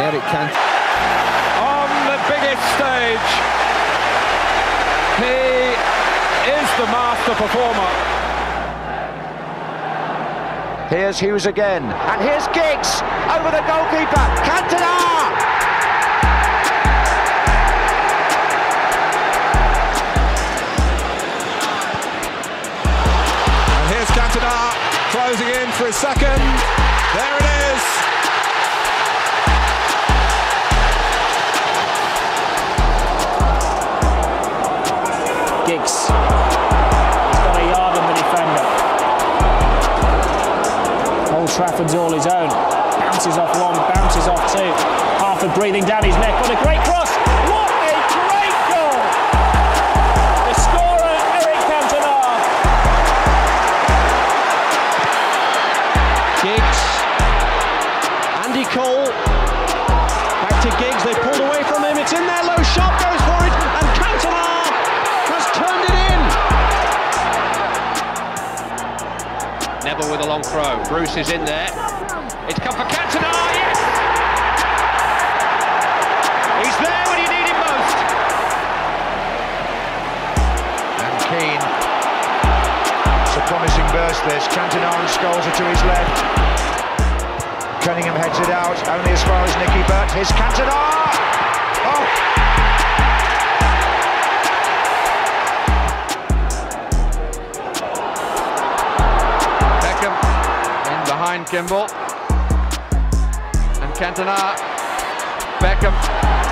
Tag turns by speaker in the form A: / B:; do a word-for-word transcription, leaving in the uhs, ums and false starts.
A: Eric Cantona.
B: On the biggest stage, he is the master performer.
C: Here's Hughes again, and here's Giggs over the goalkeeper. Cantona!
D: And here's Cantona closing in for his second. There it is.
E: Giggs. He's got a yard on the defender. Old Trafford's all his own. Bounces off one, bounces off two. Harford breathing down his neck. What a great cross! What a great goal! The scorer, Eric Cantona.
A: Giggs. Andy Cole. Back to Giggs. They pulled away from him. It's in there. Low shot goes for it. And Cantona has turned it in.
F: Neville with a long throw. Bruce is in there. It's come for Cantona. Yes! He's there when you need him most.
C: And Keane. It's a promising burst this. Cantona and Scholes are to his left. Cunningham heads it out, only as far as Nicky Butt. Here's Cantona! Oh!
B: Beckham in behind Kimball. And Cantona. Beckham.